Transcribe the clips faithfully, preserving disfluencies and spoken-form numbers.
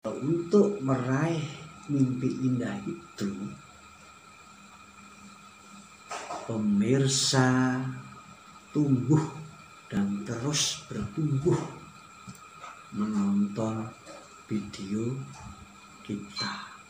Untuk meraih mimpi indah itu, pemirsa tumbuh dan terus bertumbuh menonton video kita.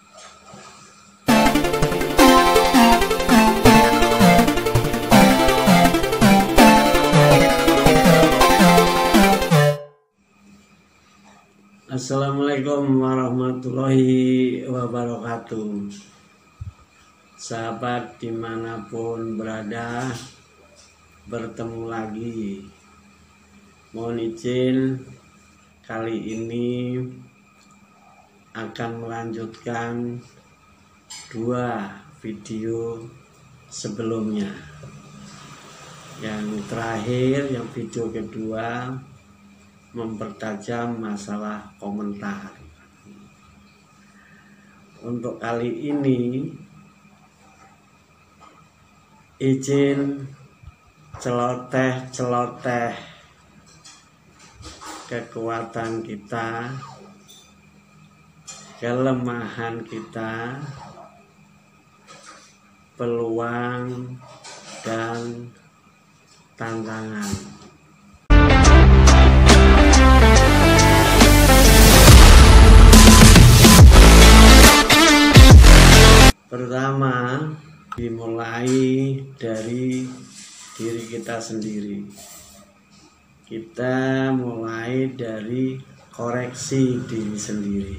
Assalamualaikum warahmatullahi wabarakatuh. Sahabat dimanapun berada, bertemu lagi. Mohon izin, kali ini akan melanjutkan dua video sebelumnya. Yang terakhir, yang video kedua, mempertajam masalah komentar. Untuk kali ini izin celoteh-celoteh kekuatan kita, kelemahan kita, peluang dan tantangan. Pertama, dimulai dari diri kita sendiri. Kita mulai dari koreksi diri sendiri.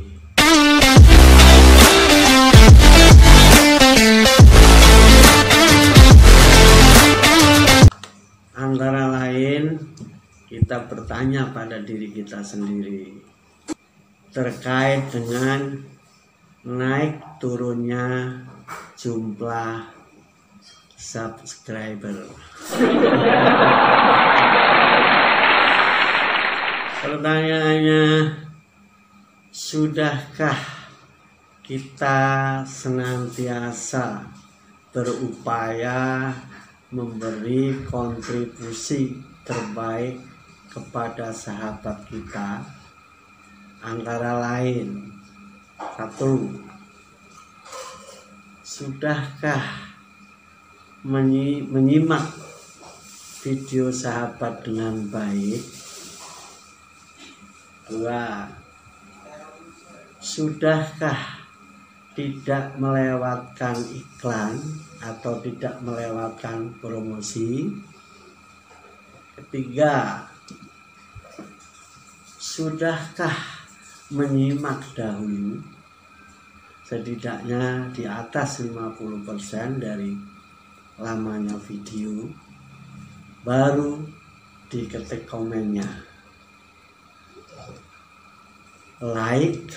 Antara lain, kita bertanya pada diri kita sendiri terkait dengan naik turunnya jumlah subscriber. Pertanyaannya, sudahkah kita senantiasa berupaya memberi kontribusi terbaik kepada sahabat kita? Antara lain, satu, sudahkah menyimak video sahabat dengan baik? Dua, sudahkah tidak melewatkan iklan atau tidak melewatkan promosi? Ketiga, sudahkah menyimak dahulu setidaknya di atas lima puluh persen dari lamanya video, baru diketik komennya, like,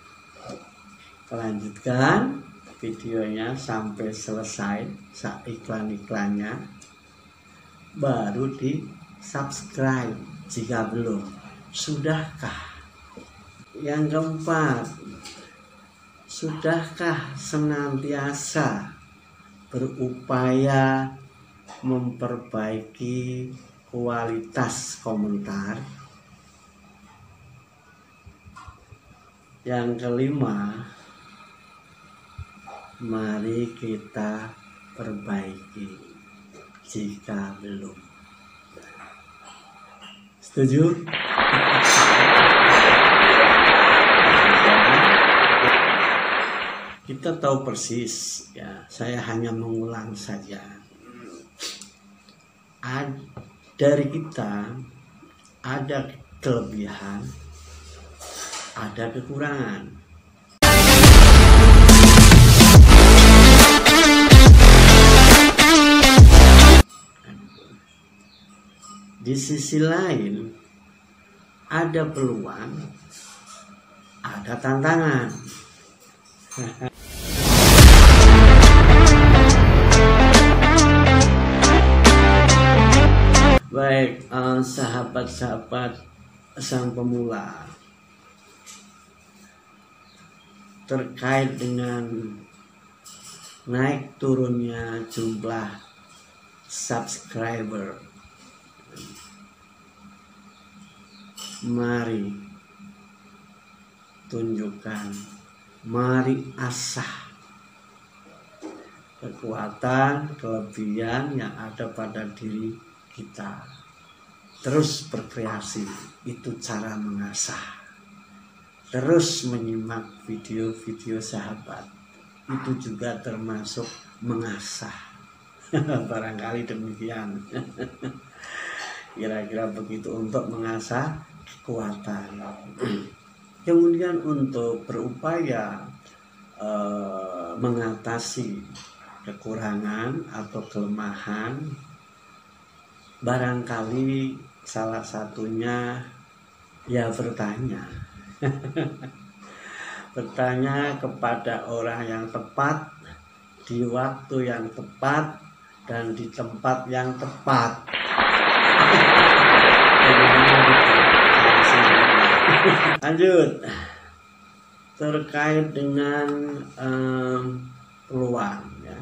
lanjutkan videonya sampai selesai iklan-iklannya, baru di subscribe jika belum. Sudahkah? Yang keempat, sudahkah senantiasa berupaya memperbaiki kualitas komentar? Yang kelima, mari kita perbaiki jika belum. Setuju? Kita tahu persis, ya, saya hanya mengulang saja. Ad, dari kita ada kelebihan, ada kekurangan. Di sisi lain, ada peluang, ada tantangan. Baik, uh, sahabat-sahabat sang pemula, terkait dengan naik turunnya jumlah subscriber, mari tunjukkan. Mari asah kekuatan, kelebihan yang ada pada diri kita. Terus berkreasi, itu cara mengasah. Terus menyimak video-video sahabat, itu juga termasuk mengasah. Barangkali demikian. Kira-kira begitu untuk mengasah kekuatan. Kemudian untuk berupaya eh, mengatasi kekurangan atau kelemahan, barangkali salah satunya ya bertanya. Bertanya kepada orang yang tepat, di waktu yang tepat, dan di tempat yang tepat. Lanjut, terkait dengan um, peluang ya,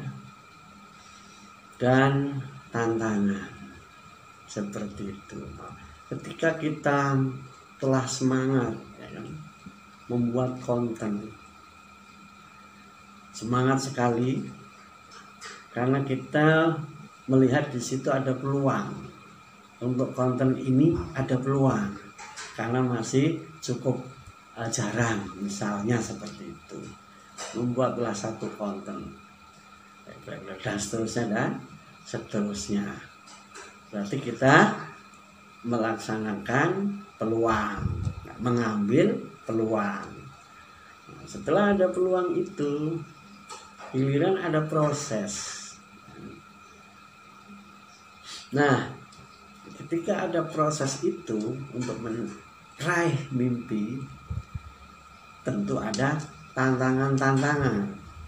dan tantangan seperti itu. Ketika kita telah semangat ya kan, membuat konten, semangat sekali karena kita melihat di situ ada peluang. Untuk konten ini ada peluang karena masih cukup uh, jarang, misalnya seperti itu. Membuatlah satu konten dan seterusnya dan seterusnya. Berarti kita melaksanakan peluang, mengambil peluang. Nah, setelah ada peluang itu, giliran ada proses. Nah, ketika ada proses itu untuk meraih mimpi, tentu ada tantangan-tantangan.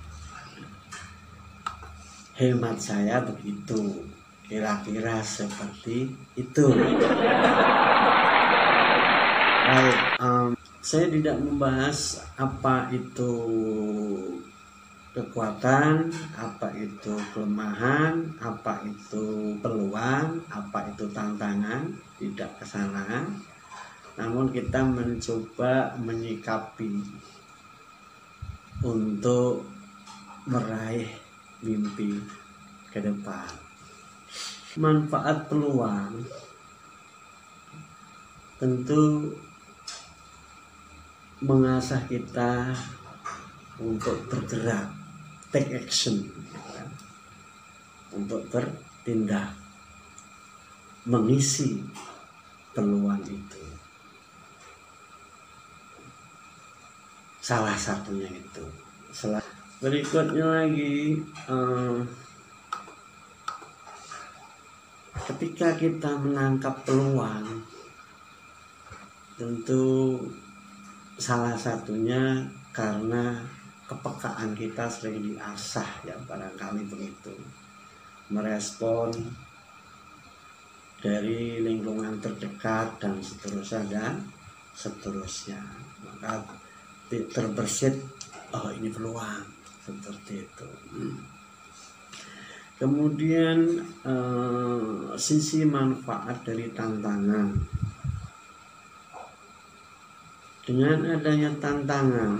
Hemat saya begitu, kira-kira seperti itu. Baik, um, saya tidak membahas apa itu kekuatan, apa itu kelemahan, apa itu peluang, apa itu tantangan, tidak ke sana. Namun kita mencoba menyikapi untuk meraih mimpi ke depan. Manfaat peluang tentu mengasah kita untuk bergerak, take action, ya, untuk bertindak, mengisi peluang itu. Salah satunya itu. Berikutnya lagi, eh, ketika kita menangkap peluang, tentu salah satunya karena kepekaan kita sering diasah ya, barangkali begitu. Merespon dari lingkungan terdekat dan seterusnya dan seterusnya. Maka terbersit, oh ini peluang, seperti itu. Kemudian eh, sisi manfaat dari tantangan. Dengan adanya tantangan,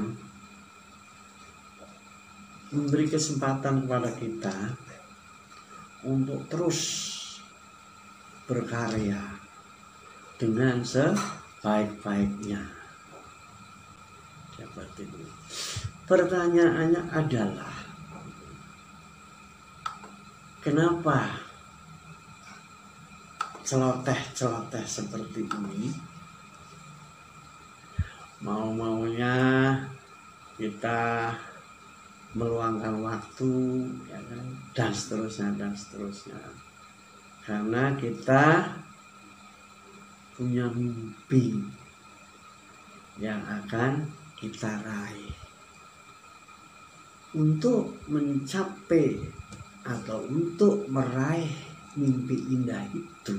memberi kesempatan kepada kita untuk terus berkarya dengan sebaik-baiknya. Seperti itu. Pertanyaannya adalah, kenapa celoteh-celoteh seperti ini mau-maunya kita meluangkan waktu ya kan? dan seterusnya dan seterusnya, karena kita punya mimpi yang akan kita raih. Untuk mencapai atau untuk meraih mimpi indah itu,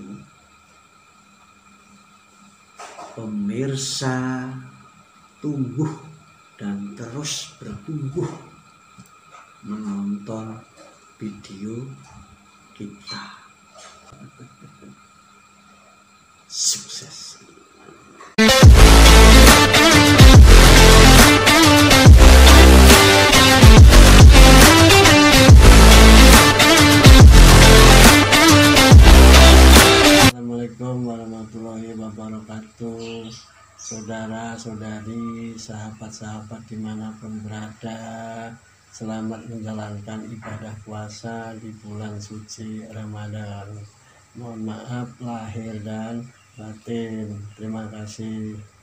pemirsa tumbuh dan terus bertumbuh menonton video kita. Sukses. wabarakatuh. Saudara-saudari, sahabat-sahabat dimanapun berada, selamat menjalankan ibadah puasa di bulan suci Ramadan. Mohon maaf lahir dan batin. Terima kasih.